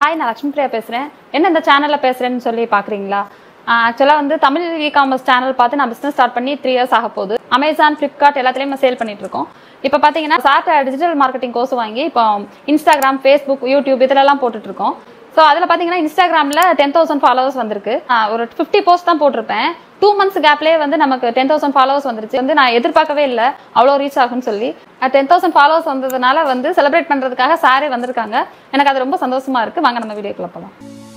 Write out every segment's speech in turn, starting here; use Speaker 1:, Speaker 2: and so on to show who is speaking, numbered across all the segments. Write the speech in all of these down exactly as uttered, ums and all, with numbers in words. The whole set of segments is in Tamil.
Speaker 1: ஹாய், நான் லக்ஷ்மி பிரியா பேசுகிறேன். என்ன இந்த சேனலில் பேசுகிறேன்னு சொல்லி பார்க்குறீங்களா? ஆக்சுவலாக வந்து தமிழ் இ காமர்ஸ் சேனல் பார்த்து நான் பிஸ்னஸ் ஸ்டார்ட் பண்ணி த்ரீ இயர்ஸ் ஆக போகுது. அமேசான், ஃப்ளிப்கார்ட் எல்லாத்துலேயும் சேல் பண்ணிட்டு இருக்கோம். இப்போ பார்த்தீங்கன்னா சார்ட்ட டிஜிட்டல் மார்க்கெட்டிங் கோர்ஸ் வாங்கி இப்போ இன்ஸ்டாகிராம், ஃபேஸ்புக், யூடியூப் இதிலெல்லாம் போட்டுட்டு இருக்கோம். ஸோ அதில் பார்த்தீங்கன்னா இன்ஸ்டாகிராமில் டென் தௌசண்ட் ஃபாலோவர்ஸ் வந்திருக்கு. ஒரு ஃபிஃப்டி போஸ்ட் தான் போட்டிருப்பேன். டூ மந்த்ஸ் கேப்லேயே வந்து நமக்கு டென் தௌசண்ட் ஃபாலோவர்ஸ் வந்துருச்சு. வந்து நான் எதிர்பார்க்கவே இல்லை அவ்வளோ ரீச் ஆகும்னு சொல்லி. டென் தௌசண்ட் ஃபாலோவர்ஸ் வந்ததுனால வந்து செலிப்ரேட் பண்ணுறதுக்காக சாரே வந்திருக்காங்க. எனக்கு அது ரொம்ப சந்தோஷமா இருக்கு. வாங்க நம்ம வீடியோக்குள்ள போகலாம்.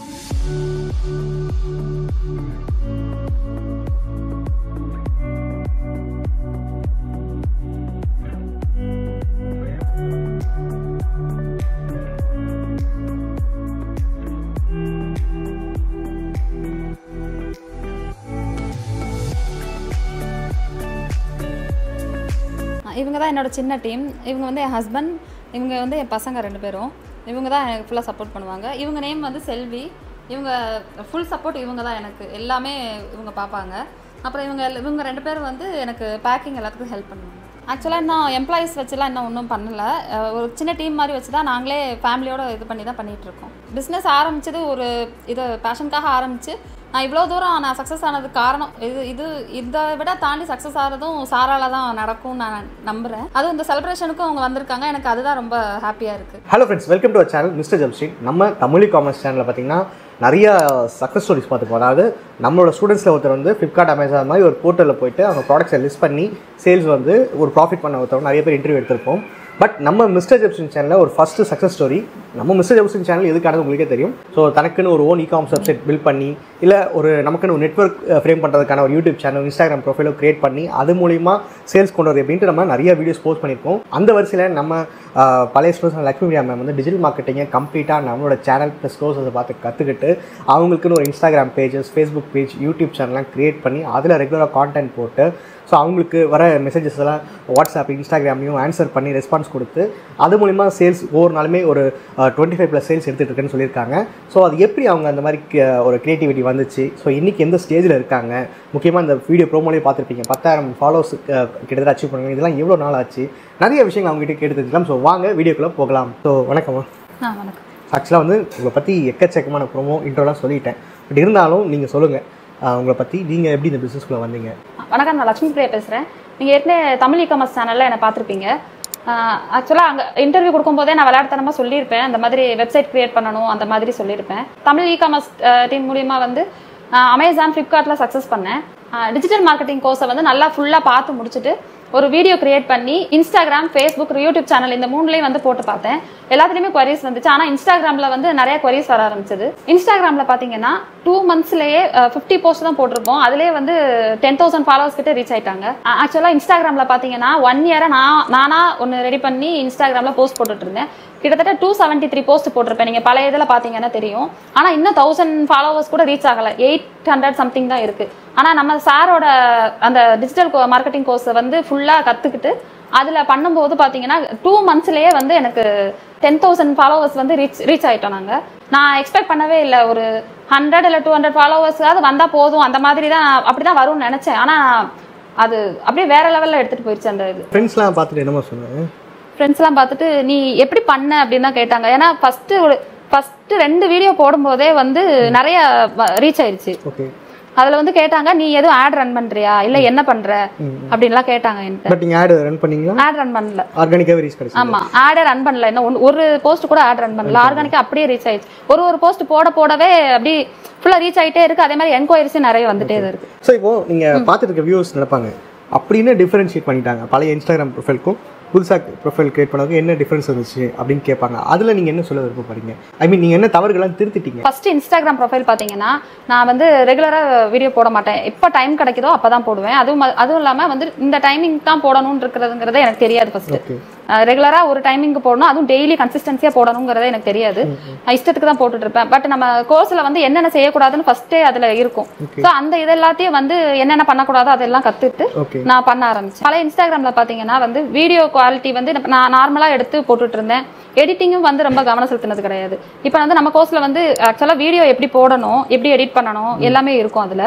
Speaker 1: இவங்க தான் என்னோட சின்ன டீம். இவங்க வந்து என் ஹஸ்பண்ட், இவங்க வந்து என் பசங்க ரெண்டு பேரும். இவங்க தான் எனக்கு ஃபுல்லாக சப்போர்ட் பண்ணுவாங்க. இவங்க நேம் வந்து செல்வி. இவங்க ஃபுல் சப்போர்ட் இவங்க தான், எனக்கு எல்லாமே இவங்க பார்ப்பாங்க. அப்புறம் இவங்க இவங்க ரெண்டு பேரும் வந்து எனக்கு பேக்கிங் எல்லாத்துக்கும் ஹெல்ப் பண்ணுவாங்க. ஆக்சுவலாக இன்னும் எம்ப்ளாயிஸ் வச்சுலாம் இன்னும் ஒன்றும் பண்ணலை. ஒரு சின்ன டீம் மாதிரி வச்சு தான் நாங்களே ஃபேமிலியோடு இது பண்ணி தான் பண்ணிகிட்ருக்கோம். பிஸ்னஸ் ஆரம்பித்தது ஒரு இது பேஷனுக்காக ஆரம்பித்து நான் இவ்வளோ தூரம் நான் சக்ஸஸ் ஆனதுக்கு காரணம் இது இது இதை விட தாண்டி சக்ஸஸ் ஆகிறதும் சாரால தான் நடக்கும்னு நான் நம்புகிறேன். அதுவும் இந்த செலிப்ரேஷனுக்கும் அவங்க வந்திருக்காங்க. எனக்கு அதுதான் ரொம்ப ஹாப்பியாக இருக்குது.
Speaker 2: Hello friends, welcome to our channel mister Jamsreen. நம்ம தமிழ் காமர்ஸ் சேனலில் பார்த்தீங்கன்னா நிறைய சக்ஸஸ் ஸ்டோரிஸ் பார்த்துப்போம். அதாவது நம்மளோட ஸ்டூடெண்ட்ஸில் ஒருத்தர் வந்து ஃப்ளிப்கார்ட், அமேசான் மாதிரி ஒரு போர்ட்டலில் போயிட்டு அவங்க ப்ராடக்ட்ஸை லிஸ்ட் பண்ணி சேல்ஸ் வந்து ஒரு ப்ராஃபிட் பண்ண ஒருத்தவங்க நிறைய பேர் இன்டர்வியூ எடுத்திருப்போம். பட் நம்ம மிஸ்டர் ஜம்ஸ்ரீன் சேனலில் ஒரு ஃபஸ்ட்டு சக்ஸஸ் ஸ்டோரி. நம்ம மிஸ்டர் ஜம்ஸ்ரீன் சேனல் எதுக்கானது உங்களுக்கே தெரியும். ஸோ தனக்குன்னு ஒரு own e commerce website build பண்ணி, இல்லை ஒரு நமக்குன்னு ஒரு நெட்வொர்க் ஃப்ரேம் பண்ணுறதுக்கான ஒரு யூடியூப் சேனல், இன்ஸ்டாகிராம் ப்ரொஃபைலோ கிரியேட் பண்ணி அது மூலிமா சேல்ஸ் கொண்டு வரது அப்படின்ட்டு நம்ம நிறைய வீடியோஸ் போஸ்ட் பண்ணியிருக்கோம். அந்த வரிசையில் நம்ம பழைய ஸ்டூடெண்ட்ஸ் லக்ஷ்மி பிரியா மேம் வந்து டிஜிட்டல் மார்க்கெட்டிங்கை கம்ப்ளீட்டாக நம்மளோட சேனல் ப்ளஸ் கோர்ஸை பார்த்து கற்றுக்கிட்டு அவங்களுக்குன்னு ஒரு Instagram pages, Facebook page, YouTube சேனல்லாம் க்ரியேட் பண்ணி அதில் ரெகுலராக கான்டென்ட் போட்டு ஸோ அவங்களுக்கு வர மெசேஜஸ் எல்லாம் வாட்ஸ்அப், இன்ஸ்டாகிராம்லையும் ஆன்சர் பண்ணி ரெஸ்பான்ஸ் கொடுத்து அது மூலிமா சேல்ஸ் ஒவ்வொரு நாளுமே ஒரு டுவெண்ட்டி ஃபைவ் ப்ளஸ் சேல்ஸ் எடுத்துகிட்டு இருக்குன்னு சொல்லியிருக்காங்க. ஸோ அது எப்படி அவங்க அந்த மாதிரி ஒரு க்ரியேட்டிவிட்டி வந்துச்சு, ஸோ இன்றைக்கி எந்த ஸ்டேஜில் இருக்காங்க, முக்கியமாக இந்த வீடியோ ப்ரோமோலேயே பார்த்துருப்பீங்க, பத்தாயிரம் ஃபாலோவர்ஸ் கிட்டத்தட்ட அச்சீவ் பண்ணுவாங்க. இதெல்லாம் எவ்வளோ நாள் ஆச்சு, நிறைய விஷயங்கள் அவங்ககிட்ட கேட்டு தெரிஞ்சுக்கலாம். ஸோ வாங்க வீடியோக்குள்ளே போகலாம். ஸோ வணக்கம்மா.
Speaker 1: ஆ வணக்கம்.
Speaker 2: ஆக்சுவலாக வந்து உங்களை பற்றி எக்கச்சக்கமான ப்ரோமோ இன்ட்ரோலாம் சொல்லிட்டேன். பட் இருந்தாலும் நீங்கள் சொல்லுங்கள் உங்களை பற்றி, நீங்கள் எப்படி இந்த பிஸ்னஸ்குள்ளே வந்தீங்க?
Speaker 1: வணக்கம், நான் லக்ஷ்மி பிரியா பேசுகிறேன். நீங்கள் ஏற்கனவே தமிழ் இ காமர்ஸ் சேனலில் என்னை பார்த்துருப்பீங்க. ஆக்சுவலாக அங்கே இன்டர்வியூ கொடுக்கும்போதே நான் விளையாட்டுத்தனமாக சொல்லியிருப்பேன், அந்த மாதிரி வெப்சைட் க்ரியேட் பண்ணணும் அந்த மாதிரி சொல்லியிருப்பேன். தமிழ் இ காமர்ஸ் டீம் மூலிமா வந்து அமேசான், ஃப்ளிப்கார்ட்டில் சக்ஸஸ் பண்ணேன். டிஜிட்டல் மார்க்கெட்டிங் கோர்ஸை வந்து நல்லா ஃபுல்லாக பார்த்து முடிச்சுட்டு ஒரு வீடியோ கிரியேட் பண்ணி இன்ஸ்டாகிராம், ஃபேஸ்புக், யூடியூப் சேனல் இந்த மூணுலேயும் வந்து போட்டு பார்த்தேன். எல்லாத்துலேயுமே குவரிஸ் வந்துச்சு. ஆனால் இன்ஸ்டாகிராமில் வந்து நிறைய குவரிஸ் வர ஆரம்பிச்சது. இன்ஸ்டாகிராமில் பார்த்தீங்கன்னா டூ மந்த்ஸ்லேயே ஃபிஃப்டி போஸ்ட் தான் போட்டிருப்போம். அதுலேயே வந்து டென் தௌசண்ட் ஃபாலோவர்ஸ் கிட்ட ரீச் ஆயிட்டாங்க. ஆக்சுவலாக இன்ஸ்டாகிராமில் பார்த்தீங்கன்னா ஒன் இயராக நான் நானாக ஒன்று ரெடி பண்ணி இன்ஸ்டாகிராமில் போஸ்ட் போட்டுட்டு இருந்தேன். கிட்டத்தட்ட டூ செவன்டி த்ரீ போஸ்ட் போட்டிருப்பேன். நீங்கள் பழைய இதில் பார்த்தீங்கன்னா தெரியும். ஆனால் இன்னும் தௌசண்ட் ஃபாலோவர்ஸ் கூட ரீச் ஆகலை. எயிட் ஹண்ட்ரட் சம்திங் தான் இருக்குது. ஆனால் நம்ம சாரோட அந்த டிஜிட்டல் மார்க்கெட்டிங் கோர்ஸை வந்து ஃபுல்லாக கற்றுக்கிட்டு அதில் பண்ணும்போது பார்த்தீங்கன்னா டூ மந்த்ஸ்லேயே வந்து எனக்கு டென் தௌசண்ட் ஃபாலோவர்ஸ் வந்து ரீச் ரீச் ஆகிட்டோம். நாங்கள் நான் எக்ஸ்பெக்ட் பண்ணவே இல்லை. ஒரு ஹண்ட்ரட் இல்லை டூ ஹண்ட்ரட் ஃபாலோவர்ஸாவது வந்தால் போதும் அந்த மாதிரி தான், அப்படி தான் வரும்னு நினச்சேன். ஆனால் அது அப்படியே வேற லெவலில் எடுத்துகிட்டு போயிடுச்சு. அந்த இது
Speaker 2: ஃப்ரெண்ட்ஸ்லாம் பார்த்துட்டு என்னமா சொன்னாங்க?
Speaker 1: ஃப்ரெண்ட்ஸ்லாம் பார்த்துட்டு நீ எப்படி பண்ண அப்படின்னு தான் கேட்டாங்க. ஏன்னா ஃபஸ்ட்டு ஒரு ஃபஸ்ட்டு ரெண்டு வீடியோ போடும்போதே வந்து நிறைய ரீச் ஆயிடுச்சு.
Speaker 2: ஓகே.
Speaker 1: அதுல வந்து கேட்டாங்க, நீ எதுவும் ஆட் ரன் பண்றியா இல்ல என்ன பண்ற அப்படின்லாம் கேட்டாங்க என்கிட்ட.
Speaker 2: பட் நீங்க ஆட் ரன் பண்ணீங்களா?
Speaker 1: ஆட் ரன் பண்ணல.
Speaker 2: ஆர்கானிக்காவே ரீச் கிடைச்சது.
Speaker 1: ஆமா, ஆட் ரன் பண்ணல. என்ன ஒரு போஸ்ட் கூட ஆட் ரன் பண்ணல. ஆர்கானிக்கா அப்படியே ரீச் ஆயிடுச்சு. ஒரு ஒரு போஸ்ட் போட போடவே அப்படி ஃபுல்லா ரீச் ஆயிட்டே இருக்கு. அதே மாதிரி என்கொயரிஸ் நிறைய வந்துட்டே இருக்கு.
Speaker 2: ஸோ இப்போ நீங்க பார்த்துட்டு இருக்க வியூவர்ஸ் நினைப்பாங்க, அப்படின்னு டிஃபரன்ஷியேட் பண்ணிட்டாங்க பழைய இன்ஸ்டாகிராம் ப்ரொஃபைலுக்கும் புதுசாக ப்ரொஃபைல் கிரியேட் பண்ணதுக்கு என்ன டிஃபரன்ஸ் இருந்துச்சு அப்படின்னு கேட்பாங்க. அதில் நீங்கள் என்ன சொல்ல விருப்பப்படுறீங்க? ஐ மீன் நீங்கள் என்ன தவறுகள்லாம் திருத்திட்டீங்க?
Speaker 1: ஃபர்ஸ்ட் இன்ஸ்டாகிராம் ப்ரொஃபைல் பார்த்தீங்கன்னா நான் வந்து ரெகுலராக வீடியோ போட மாட்டேன். எப்போ டைம் கிடைக்குதோ அப்போ தான் போடுவேன். அதுவும் அதுவும் இல்லாமல் வந்து இந்த டைமிங் தான் போடணும்னு இருக்கிறதுங்கிறத எனக்கு தெரியாது. ஃபர்ஸ்ட் ரெகுலராக ஒரு டைமிங்க்கு போடணும், அதுவும் டெய்லி கன்சிஸ்டன்சியாக போடணுங்கிறத எனக்கு தெரியாது. இஷ்டத்துக்கு தான் போட்டுட்டு இருப்பேன். பட் நம்ம கோர்ஸில் வந்து என்னென்ன செய்யக்கூடாதுன்னு ஃபர்ஸ்டே அதில் இருக்கும். ஸோ அந்த இது எல்லாத்தையும் வந்து என்னென்ன பண்ணக்கூடாதோ அதெல்லாம் கற்றுட்டு நான் பண்ண ஆரம்பிச்சேன். பழைய இன்ஸ்டாகிராமில் பார்த்தீங்கன்னா வந்து வீடியோ குவாலிட்டி வந்து நான் நார்மலாக எடுத்து போட்டுட்டு இருந்தேன். எடிட்டிங்கும் வந்து ரொம்ப கவனம் செலுத்தினது கிடையாது. இப்போ வந்து நம்ம கோர்ஸ்ல வந்து ஆக்சுவலா வீடியோ எப்படி போடணும், எப்படி எடிட் பண்ணணும் எல்லாமே இருக்கும் அதுல.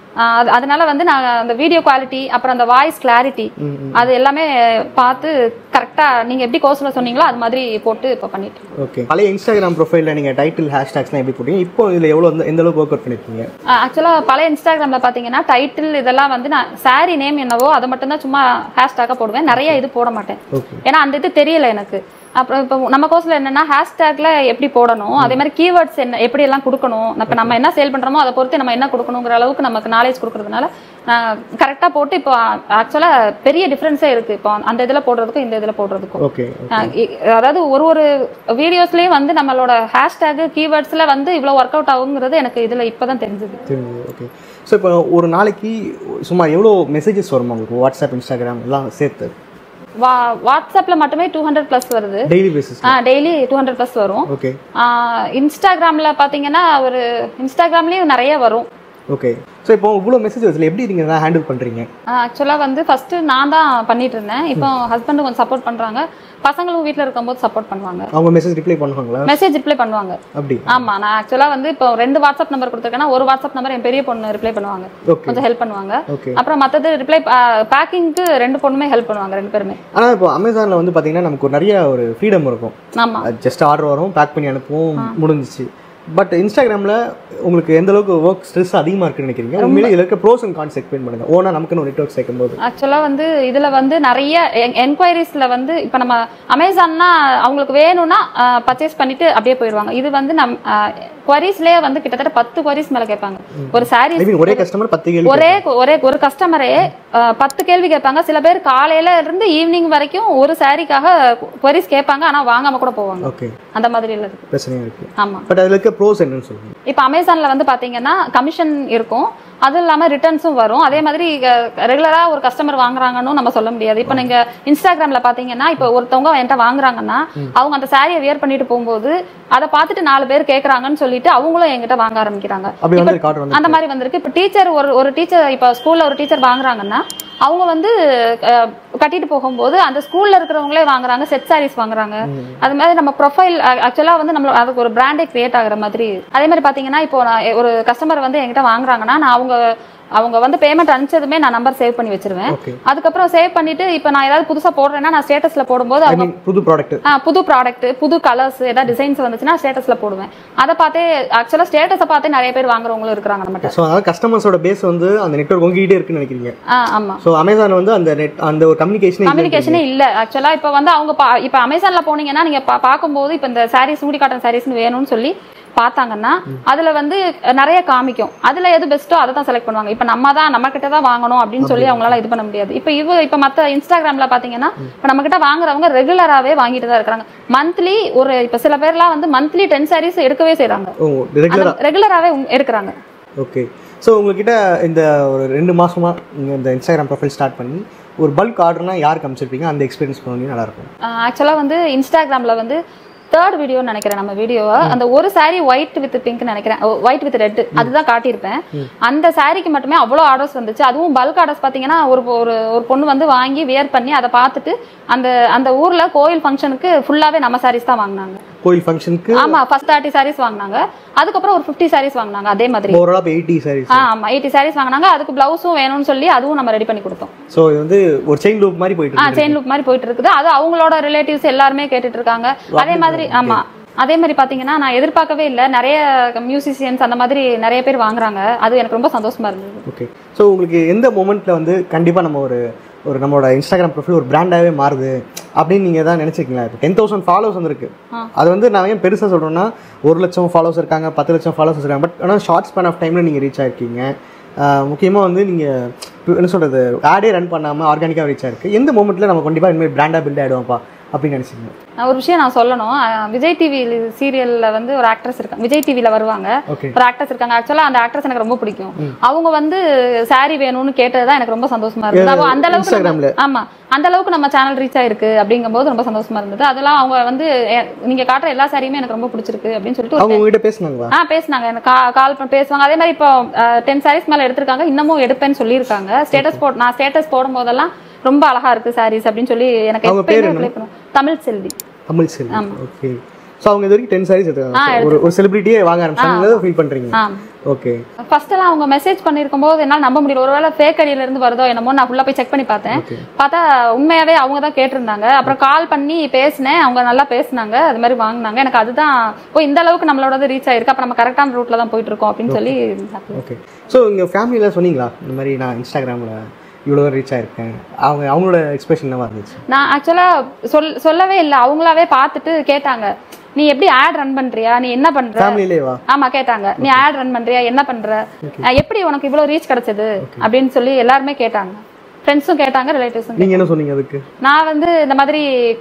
Speaker 1: அதனால வந்து நான் அந்த வீடியோ குவாலிட்டி, அப்புறம் அந்த வாய்ஸ் கிளாரிட்டி அது எல்லாமே பார்த்து கரெக்டா கரெக்டாக நீங்கள் எப்படி கோர்ஸில் சொன்னீங்களோ அது மாதிரி போட்டு இப்போ பண்ணிட்டு.
Speaker 2: ஓகே, பழைய இன்ஸ்டாகிராம் ப்ரொஃபைலில் நீங்கள் டைட்டில் ஹேஷ்டாக்ஸ்லாம் எப்படி போட்டீங்க, இப்போ இதில் எவ்வளோ எந்த அளவுக்கு ஒர்க் அவுட் பண்ணியிருக்கீங்க?
Speaker 1: ஆக்சுவலாக பழைய இன்ஸ்டாகிராமில் பார்த்தீங்கன்னா டைட்டில் இதெல்லாம் வந்து நான் சாரி நேம் என்னவோ அதை மட்டும்தான் சும்மா ஹேஷ்டாக்காக போடுவேன், நிறைய இது போட மாட்டேன். ஏன்னா அந்த இது தெரியல எனக்கு. அப்புறம் இப்போ நம்ம கோர்ஸில் என்னன்னா ஹேஷ்டேக்ல எப்படி போடணும், அதே மாதிரி கீவேர்ட்ஸ் என்ன எப்படி எல்லாம் கொடுக்கணும், இப்போ நம்ம என்ன சேல் பண்றோமோ அதை பொறுத்து நம்ம என்ன கொடுக்கணுங்கிற அளவுக்கு நமக்கு நாலேஜ் கொடுக்கறதுனால கரெக்டாக போட்டு இப்போ ஆக்சுவலாக பெரிய டிஃப்ரென்ஸே இருக்கு இப்போ அந்த இதில் போடுறதுக்கும் இந்த இதில் போடுறதுக்கும். அதாவது ஒரு ஒரு வீடியோஸ்லேயும் வந்து நம்மளோட ஹேஷ்டேக் கீவேர்ட்ஸ்ல வந்து இவ்வளோ ஒர்க் அவுட் ஆகுங்கிறது எனக்கு இதில் இப்போ தான் தெரிஞ்சது.
Speaker 2: ஓகே, ஸோ இப்போ ஒரு நாளைக்கு சும்மா எவ்வளோ மெசேஜஸ் வரும் உங்களுக்கு வாட்ஸ்அப் இன்ஸ்டாகிராம் எல்லாம் சேர்த்து?
Speaker 1: வா வாட்ஸ்அப்ல மட்டுமே டூ ஹண்ட்ரட் பிளஸ் வருது
Speaker 2: டெய்லி பேசிஸ்.
Speaker 1: ஆ டெய்லி டூ ஹண்ட்ரட் பிளஸ் வரும்.
Speaker 2: ஓகே,
Speaker 1: இன்ஸ்டாகிராம்ல பாத்தீங்கன்னா ஒரு இன்ஸ்டாகிராம்லயும் நிறைய வரும்.
Speaker 2: ஓகே, ஸோ இப்போ இவ்வளோ மெசேஜ் வருது எப்படி நீங்கள் ஹேண்டில் பண்ணுறீங்க?
Speaker 1: ஆக்சுவலாக வந்து ஃபர்ஸ்ட் நான் தான் பண்ணிட்டு இருந்தேன், இப்போ ஹஸ்பண்டும் கொஞ்சம் சப்போர்ட் பண்ணுறாங்க, பசங்களும் வீட்டில் இருக்கும்போது சப்போர்ட் பண்ணுவாங்க.
Speaker 2: அவங்க மெசேஜ் ரிப்ளை பண்ணுவாங்களா?
Speaker 1: மெசேஜ் ரிப்ளை பண்ணுவாங்க. அப்படி? ஆமாம், நான் ஆக்சுவலாக வந்து இப்போ ரெண்டு வாட்ஸ்அப் நம்பர் கொடுத்துருக்கேன்னா ஒரு வாட்ஸ்அப் நம்பர் என் பெரிய பொண்ணு ரிப்ளை பண்ணுவாங்க, கொஞ்சம் ஹெல்ப் பண்ணுவாங்க. அப்புறம் மற்றது ரிப்ளை பேக்கிங்க்கு ரெண்டு பொண்ணுமே ஹெல்ப் பண்ணுவாங்க, ரெண்டு பேருமே.
Speaker 2: ஆனால் இப்போ அமேசானில் வந்து பார்த்தீங்கன்னா நமக்கு நிறைய ஒரு ஃப்ரீடம் இருக்கும். ஆமாம், ஜஸ்ட் ஆர்டர் வரும், பேக் பண்ணி அனுப்புவோம், முடிஞ்சிச்சு. பட் இன்ஸ்டாகிராமில் உங்களுக்கு எந்த அளவுக்கு ஒர்க் ஸ்ட்ரெஸ் அதிகமாக இருக்குன்னு நினைக்கிறீங்க? உண்மையிலே இதில் இருக்க ப்ரோஸ் அண்ட் கான்ஸ் எக்ஸ்பிளைன் பண்ணுங்க. ஓனா நமக்குன்னு ஒரு நெட்வொர்க் சேர்க்கும் போது
Speaker 1: ஆக்சுவலாக வந்து இதில் வந்து நிறைய என்கொயரிஸில் வந்து இப்போ நம்ம அமேசான்னா அவங்களுக்கு வேணும்னா பர்ச்சேஸ் பண்ணிட்டு அப்படியே போயிடுவாங்க. இது வந்து நம் குவரிஸ்லேயே வந்து கிட்டத்தட்ட பத்து குவரிஸ் மேலே கேட்பாங்க. ஒரு சாரீ
Speaker 2: ஒரே கஸ்டமர் பத்து கேள்வி,
Speaker 1: ஒரே ஒரே ஒரு கஸ்டமரே பத்து கேள்வி கேட்பாங்க. சில பேர் காலையில இருந்து ஈவினிங் வரைக்கும் ஒரு சாரிக்காக குவரிஸ் கேட்பாங்க, ஆனால் வாங்காம கூட போவாங்க. ஓகே, அந்த மாதிரி இல்லை பிரச்சனை இருக்கு. ஆமாம்,
Speaker 2: பட் அதில் இருக்க ப்ரோஸ் என்னன்னு சொல்லுங்க.
Speaker 1: இப்போ அமேசானில் வந்து பார்த்தீங்கன்னா கமிஷன் இருக்கும், அது இல்லாமல் ரிட்டர்ன்ஸும் வரும். அதே மாதிரி ரெகுலராக ஒரு கஸ்டமர் வாங்குறாங்கன்னு நம்ம சொல்ல முடியாது. இப்போ நீங்கள் இன்ஸ்டாகிராமில் பார்த்தீங்கன்னா இப்போ ஒருத்தவங்க என்கிட்ட வாங்குறாங்கன்னா அவங்க அந்த சாரியை வியர் பண்ணிட்டு போகும்போது அதை பார்த்துட்டு நாலு பேர் கேட்குறாங்கன்னு சொல்லிட்டு அவங்களும் என்கிட்ட வாங்க ஆரம்பிக்கிறாங்க. அந்த மாதிரி வந்திருக்கு. இப்போ டீச்சர் ஒரு ஒரு டீச்சர் இப்போ ஸ்கூலில் ஒரு டீச்சர் வாங்குறாங்கன்னா அவங்க வந்து கட்டிட்டு போகும்போது அந்த ஸ்கூல்ல இருக்கிறவங்களே வாங்குறாங்க, செட் சாரீஸ் வாங்குறாங்க. அது மாதிரி நம்ம ப்ரொஃபைல் ஆக்சுவலாக வந்து நம்ம அதுக்கு ஒரு பிராண்டே கிரியேட் ஆகுற மாதிரி. அதே மாதிரி பார்த்தீங்கன்னா இப்போ நான் ஒரு கஸ்டமர் வந்து என்கிட்ட வாங்குறாங்கன்னா நான் அவங்க அவங்க வந்து பேமெண்ட் அனுப்பிச்சதுமே நான் நம்பர் சேவ் பண்ணி வச்சிருவேன். அதுக்கப்புறம் சேவ் பண்ணிட்டு இப்போ நான் ஏதாவது புதுசா போடுறேன்னா நான் ஸ்டேட்டஸ்ல போடும்போது அவங்க
Speaker 2: புது ப்ராடக்ட்
Speaker 1: புது ப்ராடக்ட் புது கலர்ஸ் ஏதாவது டிசைன்ஸ் வந்துச்சுன்னா ஸ்டேட்டஸ்ல போடுவேன். அதை பார்த்தே ஆக்சுவலா ஸ்டேட்டஸை பார்த்தே நிறைய பேர் வாங்குறவங்களும் இருக்காங்க நம்ம.
Speaker 2: ஸோ அதாவது கஸ்டமர்ஸோட பேஸ் வந்து அந்த நெட்வொர்க் உங்ககிட்டே இருக்குன்னு நினைக்கிறீங்க?
Speaker 1: ஆமா.
Speaker 2: ஸோ அமேசான் வந்து அந்த நெட் அந்த ஒரு கம்யூனிகேஷன்
Speaker 1: கம்யூனிகேஷனே இல்ல. ஆக்சுவலா இப்போ வந்து அவங்க இப்போ அமேசான்ல போனீங்கன்னா நீங்க பார்க்கும்போது இப்போ இந்த சாரீஸ் மூடி காட்டன் சாரீஸ்னு வேணும்னு சொல்லி பார்த்தாங்கன்னா அதுல வந்து நிறைய காமிக்கும், அதுல எது பெஸ்ட்டோ அதை தான் செலக்ட் பண்ணுவாங்க. இப்போ நம்ம தான் நம்ம கிட்ட தான் வாங்கணும் அப்படின்னு சொல்லி அவங்களால இது பண்ண முடியாது. இப்போ இவ இப்போ மற்ற இன்ஸ்டாகிராம்ல பாத்தீங்கன்னா இப்போ நம்ம கிட்ட வாங்குறவங்க ரெகுலராகவே வாங்கிட்டு தான் இருக்கிறாங்க. மந்த்லி ஒரு இப்போ சில பேர்லாம் வந்து மந்த்லி டென் சாரீஸ் எடுக்கவே செய்யறாங்க, ரெகுலராகவே எடுக்கிறாங்க.
Speaker 2: ஓகே, ஸோ உங்ககிட்ட இந்த ஒரு ரெண்டு மாசமா நீங்க இந்த இன்ஸ்டாகிராம் ப்ரொஃபைல் ஸ்டார்ட் பண்ணி ஒரு பல்க் ஆர்டர்னா யாருக்கு அனுப்பிச்சிருப்பீங்க? அந்த எக்ஸ்பீரியன்ஸ் பண்ணி நல்லா இருக்கும்.
Speaker 1: ஆக்சுவலா வந்து இன்ஸ்டாகிராம்ல வந்து தேர்ட் வீடியோ நினைக்கிறேன் நம்ம வீடியோவை, அந்த ஒரு சாரி ஒயிட் வித் பிங்க் நினைக்கிறேன், ஒயிட் வித் ரெட் அதுதான் காட்டியிருப்பேன். அந்த சாரிக்கு மட்டுமே அவ்வளோ ஆர்டர்ஸ் வந்துச்சு. அதுவும் பல்க் ஆர்டர்ஸ் பார்த்தீங்கன்னா ஒரு ஒரு பொண்ணு வந்து வாங்கி வியர் பண்ணி அதை பார்த்துட்டு அந்த அந்த ஊர்ல கோயில் ஃபங்க்ஷனுக்கு ஃபுல்லாவே நம்ம சாரீஸ் தான் வாங்கினாங்க.
Speaker 2: கோயில் ஃபங்க்ஷனுக்கு
Speaker 1: ஆமா, ஃபர்ஸ்ட் தேர்ட்டி சாரீஸ் வாங்கினாங்க, அதுக்கப்புறம் ஒரு ஃபிஃப்டி சாரீஸ் வாங்கினாங்க. அதே மாதிரி
Speaker 2: ஓவரால் எயிட்டி சாரீஸ்.
Speaker 1: ஆமா, எயிட்டி சாரீஸ் வாங்கினாங்க. அதுக்கு பிளவுஸும் வேணும்னு சொல்லி அதுவும் நம்ம ரெடி பண்ணி கொடுத்தோம்.
Speaker 2: ஸோ இது வந்து ஒரு செயின் லூப் மாதிரி போயிட்டு
Speaker 1: இருக்கு. செயின் லூப் மாதிரி போயிட்டு இருக்குது. அது அவங்களோட ரிலேட்டிவ்ஸ் எல்லாருமே கேட்டுட்டு இருக்காங்க. அதே மாதிரி ஆமா, அதே மாதிரி பாத்தீங்கன்னா நான் எதிர்பார்க்கவே இல்லை, நிறைய மியூசிஷியன்ஸ் அந்த மாதிரி நிறைய பேர் வாங்குறாங்க. அது எனக்கு ரொம்ப சந்தோஷமா இருந்தது.
Speaker 2: ஓகே, ஸோ உங்களுக்கு எந்த மொமெண்ட்ல வந்து கண்டிப்பா நம்ம ஒரு ஒரு நம்மளோட இன்ஸ்டாகிராம் ப்ரொஃபைல் ஒரு பிராண்டாகவே மாறுது அப்படின்னு நீங்கள் தான் நினச்சிருக்கீங்களா? இப்போ டென் தௌசண்ட் ஃபாலோவர்ஸ் வந்துருக்கு. அது வந்து நான் ஏன் பெருசாக சொல்கிறேன்னா ஒரு லட்சம் ஃபாலோவர்ஸ் இருக்காங்க, பத்து லட்சம் ஃபாலோவர்ஸ் இருக்காங்க. பட் ஆனால் ஷார்ட் ஸ்பேன் ஆஃப் டைமில் நீங்கள் ரீச் ஆகிருக்கீங்க. முக்கியமாக வந்து நீங்கள் என்ன சொல்கிறது, ஆடே ரன் பண்ணாமல் ஆர்கானிக்காக ரீச் ஆகிருக்கு. எந்த மொமெண்ட்டில் நம்ம கண்டிப்பாக இனிமேல் பிராண்டாக பில்ட் ஆகிடுவோம்ப்பா அப்படின்னு நினைச்சீங்க?
Speaker 1: ஒரு விஷயம் நான் சொல்லணும். விஜய் டிவி சீரியல்ல வந்து ஒரு ஆக்ட்ரஸ் இருக்காங்க, விஜய் டிவில வருவாங்க, ஒரு ஆக்ட்ரஸ் இருக்காங்க. ஆக்சுவலா அந்த ஆக்ட்ரஸ் எனக்கு ரொம்ப பிடிக்கும். அவங்க வந்து சாரி வேணும்னு கேட்டதுதான் எனக்கு ரொம்ப சந்தோஷமா இருந்தது. அந்த அளவுக்கு ஆமா, அந்த அளவுக்கு நம்ம சேனல் ரீச் ஆயிருக்கு அப்படிங்கும்போது ரொம்ப சந்தோஷமா இருந்தது. அதெல்லாம் அவங்க வந்து நீங்க காட்டுற எல்லா சாரியுமே எனக்கு ரொம்ப பிடிச்சிருக்கு அப்படின்னு சொல்லிட்டு
Speaker 2: அவங்க உங்ககிட்ட பேசுனாங்க.
Speaker 1: ஆ பேசுனாங்க, எனக்கு கால் பண்ணி பேசுவாங்க. அதே மாதிரி இப்போ டென் சாரீஸ் மேல எடுத்திருக்காங்க, இன்னமும் எடுப்பேன்னு சொல்லியிருக்காங்க. ஸ்டேட்டஸ் போட் நான் ஸ்டேட்டஸ் போடும் போதெல்லாம் ரொம்ப அழகா இருக்கு சாரீஸ் அப்படின்னு சொல்லி எனக்கு தமிழ் செல்வி.
Speaker 2: தமிழ் செல்வி. ஓகே, ஸோ அவங்க இது வரைக்கும் டென் சாரீஸ் எடுத்துக்காங்க. ஒரு ஒரு செலிபிரிட்டியே வாங்க ஆரம்பிச்சாங்க ஃபீல் பண்றீங்க. ஓகே.
Speaker 1: ஃபர்ஸ்ட் எல்லாம் அவங்க மெசேஜ் பண்ணிருக்கும் போது என்னால நம்ப முடியல, ஒருவேளை ஃபேக் ஐடியில இருந்து வருதோ என்னமோ. நான் ஃபுல்லா போய் செக் பண்ணி பார்த்தேன். பார்த்தா உண்மையாவே அவங்க தான் கேட்டிருந்தாங்க. அப்புறம் கால் பண்ணி பேசினேன், அவங்க நல்லா பேசினாங்க, அது மாதிரி வாங்கினாங்க. எனக்கு அதுதான் ஓ இந்த அளவுக்கு நம்மளோட ரீச் ஆயிருக்கு, அப்ப நம்ம கரெக்டான ரூட்ல தான் போயிட்டு இருக்கோம் அப்படின்னு சொல்லி.
Speaker 2: ஓகே. ஸோ உங்க ஃபேமிலியில சொன்னீங்களா இந்த மாதிரி நான் இன்ஸ்டாகிராம்ல இவ்வளோ ரீச் ஆயிருக்கேன்? அவங்க அவங்களோட எக்ஸ்பிரஷன் என்னவா இருந்துச்சு?
Speaker 1: நான் ஆக்சுவலா சொல் சொல்லவே இல்லை, அவங்களாவே பார்த்துட்டு கேட்டாங்க, நீ எப்படி ஆட் ரன் பண்றியா, நீ என்ன பண்ற?
Speaker 2: ஃபேமிலிலேவா?
Speaker 1: ஆமா கேட்டாங்க, நீ ஆட் ரன் பண்றியா, என்ன பண்ற, எப்படி உனக்கு இவ்வளவு ரீச் கிடைச்சது அப்படின்னு சொல்லி எல்லாருமே கேட்டாங்க. ஃப்ரெண்ட்ஸும் கேட்டாங்க, ரிலேட்டிவ்ஸும்.
Speaker 2: நீங்க என்ன சொன்னீங்க அதுக்கு?
Speaker 1: நான் வந்து இந்த மாதிரி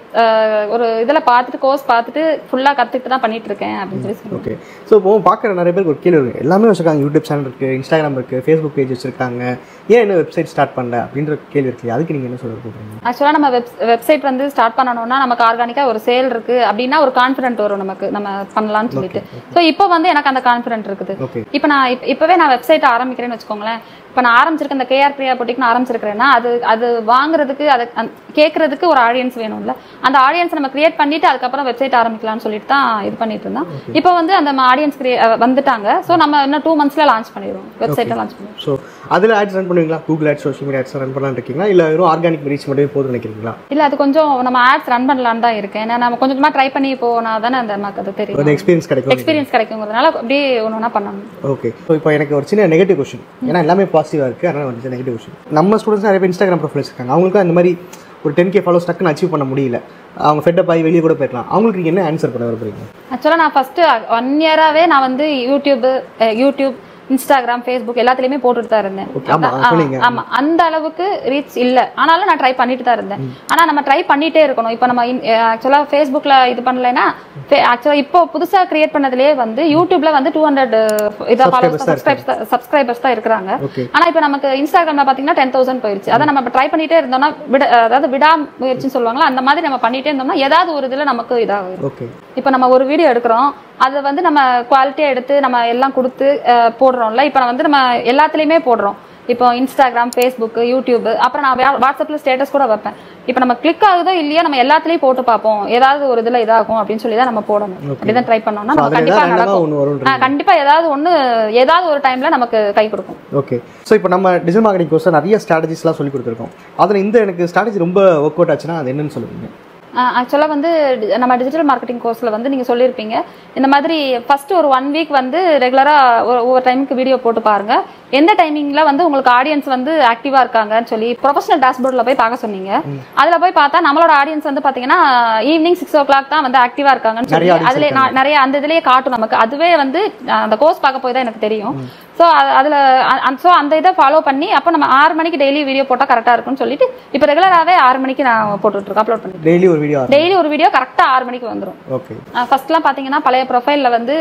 Speaker 1: ஒரு இதில் பார்த்துட்டு கோர்ஸ் பார்த்துட்டு ஃபுல்லாக கற்றுக்கிட்டு தான் பண்ணிட்டு இருக்கேன் அப்படின்னு சொல்லி சொன்னேன்.
Speaker 2: ஓகே. ஸோ இப்போ பார்க்குற நிறைய பேருக்கு ஒரு கேள்வி இருக்குது. எல்லாமே வச்சுருக்காங்க, யூடியூப் சேனல் இருக்குது, இன்ஸ்டாகிராம் இருக்குது, ஃபேஸ்புக் பேஜ் வச்சுருக்காங்க, ஏன் என்ன வெப்சைட் ஸ்டார்ட் பண்ணல அப்படின்ற கேள்வி இருக்குது. அதுக்கு நீங்கள் என்ன சொல்ல போகிறீங்க?
Speaker 1: ஆக்சுவலாக நம்ம வெப் வெப்சைட் வந்து ஸ்டார்ட் பண்ணணும்னா நமக்கு ஆர்கானிக்காக ஒரு சேல் இருக்குது அப்படின்னா ஒரு கான்ஃபிடென்ட் வரும் நமக்கு, நம்ம பண்ணலாம்னு சொல்லிட்டு. ஸோ இப்போ வந்து எனக்கு அந்த கான்ஃபிடென்ட் இருக்குது. இப்போ நான் இப்போவே நான் வெப்சைட் ஆரம்பிக்கிறேன்னு வச்சுக்கோங்களேன். இப்போ நான் ஆரம்பிச்சிருக்கேன், இந்த கேஆர் பிரியா போட்டிக்கு நான் ஆரம்பிச்சிருக்கிறேன்னா அது அது வாங்குறதுக்கு அதை கேட்கறதுக்கு ஒரு ஆடியன்ஸ் வேணும்ல. அந்த ஆடியன்ஸ் நம்ம கிரியேட் பண்ணிட்டு அதுக்கப்புறம் வெப்சைட் ஆரம்பிக்கலாம்னு சொல்லிட்டு தான் இது பண்ணிட்டு இருந்தோம். இப்போ வந்து அந்த ஆடியன்ஸ் வந்துட்டாங்க. ஸோ நம்ம இன்னும் டூ மந்த்ஸ்ல லான்ச் பண்ணிடுவோம், வெப்சைட்டை லான்ச் பண்ணிடுவோம்.
Speaker 2: ஸோ அதில் ஆட்ஸ் ரன் பண்ணுவீங்களா? Google ads, social media ads run பண்ணலான்னு இருக்கீங்களா, இல்லை வெறும் ஆர்கானிக் ரீச் மட்டும் போதும் நினைக்கிறீங்களா?
Speaker 1: இல்லை, அது கொஞ்சம் நம்ம ஆட்ஸ் ரன் பண்ணலான்னு தான் இருக்கேன். ஏன்னா நம்ம கொஞ்சமா ட்ரை பண்ணி போனா தானே அந்த நமக்கு அது தெரியும்,
Speaker 2: எக்ஸ்பீரியன்ஸ் கிடைக்கும்.
Speaker 1: எக்ஸ்பீரியன்ஸ் கிடைக்குங்கிறதுனால அப்படியே ஒன்று ஒன்றா பண்ணணும்.
Speaker 2: ஓகே. ஸோ இப்போ எனக்கு ஒரு சின்ன நெகட்டிவ் கொஸ்டின், ஏன்னா எல்லாமே பாசிட்டிவாக இருக்குது, அதனால் வந்து நெகட்டிவ் கொஸ்டின். நம்ம ஸ்டூடெண்ட்ஸ் நிறைய பேர் இன்ஸ்டாகிராம் ப்ரொஃபைல் வச்சிருக்காங்க, அவங்களுக்கு அந்த மாதிரி ஒரு டென் கே ஃபாலோஸ் டக்குன்னு அச்சீவ் பண்ண முடியல, அவங்க ஃபெட்டப் ஆகி வெளியே கூட போயிடலாம். அவங்களுக்கு என்ன ஆன்சர் பண்ண விரும்புறீங்க?
Speaker 1: ஆக்சுவலாக நான் ஃபர்ஸ்ட் ஒன் இயராகவே நான் வந்து யூடியூப் யூடியூப் இன்ஸ்டாகிராம், ஃபேஸ்புக் எல்லாத்துலயுமே போட்டுட்டு தான் இருந்தேன். ஆமா, அந்த அளவுக்கு ரீச் இல்ல, ஆனாலும் நான் ட்ரை பண்ணிட்டு தான் இருந்தேன். ஆனா நம்ம ட்ரை பண்ணிட்டே இருக்கணும். இப்போ நம்ம ஆக்சுவலா ஃபேஸ்புக்ல இது பண்ணலைன்னா, ஆக்சுவலா இப்போ புதுசா கிரியேட் பண்ணதுலயே வந்து யூடியூப்ல வந்து டூ ஹண்ட்ரட் இதா சப்ஸ்கிரைபர்ஸ் தான் இருக்கிறாங்க. ஆனா இப்போ நமக்கு இன்ஸ்டாகிராம்ல பாத்தீங்கன்னா டென் தௌசண்ட் போயிருச்சு. அதை நம்ம ட்ரை பண்ணிட்டே இருந்தோம்னா, விட அதாவது விடா முயற்சின்னு சொல்லுவாங்களா, அந்த மாதிரி நம்ம பண்ணிட்டே இருந்தோம்னா ஏதாவது ஒரு இதுல நமக்கு இதாகும். இப்போ நம்ம ஒரு வீடியோ எடுக்கிறோம், அதை வந்து நம்ம குவாலிட்டியா எடுத்து நம்ம எல்லாம் கொடுத்து போடுறோம்ல. இப்போ நான் வந்து நம்ம எல்லாத்துலயுமே போடுறோம். இப்போ இன்ஸ்டாகிராம், ஃபேஸ்புக், யூடியூப், அப்புறம் நான் வாட்ஸ்அப்ல ஸ்டேட்டஸ் கூட வைப்பேன். இப்போ நம்ம கிளிக் ஆகுதோ இல்லையா, நம்ம எல்லாத்துலயும் போட்டு பார்ப்போம், ஏதாவது ஒரு இதுல இதாகும் அப்படின்னு சொல்லி தான் நம்ம போடணும். அப்படிதான் ட்ரை பண்ணோம்னா நம்ம கண்டிப்பா நடக்கும். கண்டிப்பா ஏதாவது ஒண்ணு ஏதாவது ஒரு டைம்ல நமக்கு கை கொடுக்கும்.
Speaker 2: ஓகே. ஸோ இப்போ நம்ம டிஜிட்டல் மார்க்கெட்டிங் கோர்ஸ்ல நிறைய ஸ்ட்ராட்டஜிஸ்லாம் சொல்லி கொடுத்துருக்கோம். அதில் இந்த எனக்கு ஸ்ட்ராட்டஜி ரொம்ப ஒர்க் அவுட் ஆச்சுன்னா அது என்னன்னு சொல்லுவீங்க?
Speaker 1: ஆக்சுவலாக வந்து நம்ம டிஜிட்டல் மார்க்கெட்டிங் கோர்ஸில் வந்து நீங்கள் சொல்லியிருப்பீங்க, இந்த மாதிரி ஃபஸ்ட்டு ஒரு ஒன் வீக் வந்து ரெகுலராக ஒரு ஒவ்வொரு டைமுக்கு வீடியோ போட்டு பாருங்கள், எந்த டைமிங்கில் வந்து உங்களுக்கு ஆடியன்ஸ் வந்து ஆக்டிவாக இருக்காங்கன்னு சொல்லி ப்ரொஃபஷனல் டேஷ்போர்டில் போய் பார்க்க சொன்னீங்க. அதில் போய் பார்த்தா நம்மளோட ஆடியன்ஸ் வந்து பார்த்தீங்கன்னா ஈவினிங் சிக்ஸ் ஓ கிளாக் தான் வந்து ஆக்டிவாக இருக்காங்கன்னு சொல்லி அதிலே நிறைய அந்த இதுலேயே காட்டும் நமக்கு. அதுவே வந்து அந்த கோர்ஸ் பார்க்க போய் தான் எனக்கு தெரியும். ஸோ அதில் ஸோ அந்த இதை ஃபாலோ பண்ணி அப்போ நம்ம ஆறு மணிக்கு டெய்லி வீடியோ போட்டால் கரெக்டாக இருக்கும்னு சொல்லிட்டு இப்போ ரெகுலராகவே ஆறு மணிக்கு நான் போட்டுட்ருக்கேன், அப்லோட் பண்ணி
Speaker 2: டெய்லி ஒரு வீடியோ
Speaker 1: டெய்லி ஒரு வீடியோ கரெக்டாக ஆறு மணிக்கு வந்துடும்.
Speaker 2: ஓகே.
Speaker 1: ஃபர்ஸ்ட்லாம் பார்த்தீங்கன்னா பழைய ப்ரொஃபைலில் வந்து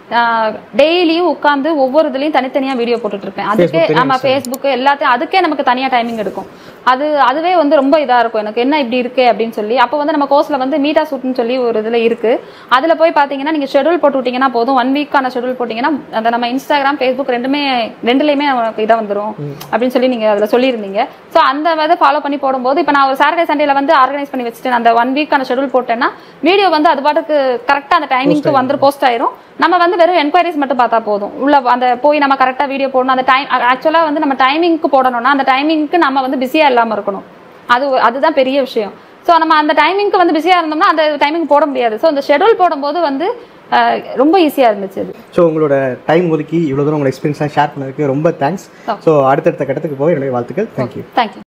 Speaker 1: டெய்லியும் உட்காந்து ஒவ்வொரு இதுலையும் தனித்தனியாக வீடியோ போட்டுட்டு இருப்பேன். அதுக்கே ஆமா, ஃபேஸ்புக் எல்லாத்தையும் அதுக்கே நமக்கு தனியாக டைமிங் எடுக்கும். அது அதுவே வந்து ரொம்ப இதாக இருக்கும், எனக்கு என்ன இப்படி இருக்கே அப்படின்னு சொல்லி. அப்போ வந்து நம்ம கோர்ஸில் வந்து மீட்டா சூட்னு சொல்லி ஒரு இதில் இருக்கு. அதில் போய் பார்த்தீங்கன்னா நீங்கள் ஷெடியூல் போட்டு விட்டீங்கன்னா போதும், ஒன் வீக்கான ஷெடியூல் போட்டிங்கன்னா அந்த நம்ம இன்ஸ்டாகிராம், ஃபேஸ்புக் ரெண்டுமே ரெண்டுலேயுமே நமக்கு இதாக வந்துடும் அப்படின்னு சொல்லி நீங்கள் அதில் சொல்லியிருந்தீங்க. ஸோ அந்த இதை ஃபாலோ பண்ணி போடும்போது இப்போ நான் ஒரு சாட்டர்டே சண்டேல வந்து ஆர்கனைஸ் பண்ணி வச்சுட்டேன். அந்த ஒன் வீக்கான ஷெடியூல் போட்டேன்னா வீடியோ வந்து அது பாட்டுக்கு கரெக்டாக அந்த டைமிங்க்கு வந்து போஸ்ட் ஆயிரும். நம்ம வந்து வெறும் என்கொயரிஸ் மட்டும் பார்த்தா போதும், உள்ள அந்த போய் நம்ம கரெக்டா வீடியோ போடணும். அந்த டைம் ஆக்சுவலா வந்து நம்ம டைமிங்க்கு போடணும்னா அந்த டைமிங்க்கு நம்ம வந்து பிஸியா இல்லாம இருக்கணும். அது அதுதான் பெரிய விஷயம். ஸோ நம்ம அந்த டைமிங்க்கு வந்து பிஸியா இருந்தோம்னா அந்த டைமிங் போட முடியாது. ஸோ அந்த ஷெடியூல் போடும்போது வந்து ரொம்ப ஈஸியா இருந்துச்சு.
Speaker 2: ஸோ உங்களோட டைம் ஒதுக்கி இவ்வளவு தூரம் உங்களோட எக்ஸ்பீரியன்ஸ்லாம் ஷேர் பண்ணதுக்கு ரொம்ப தேங்க்ஸ். ஸோ அடுத்தடுத்த கட்டத்துக்கு போய் என்னுடைய வாழ்த்துக்கள். தேங்க்யூ.
Speaker 1: தேங்க்யூ.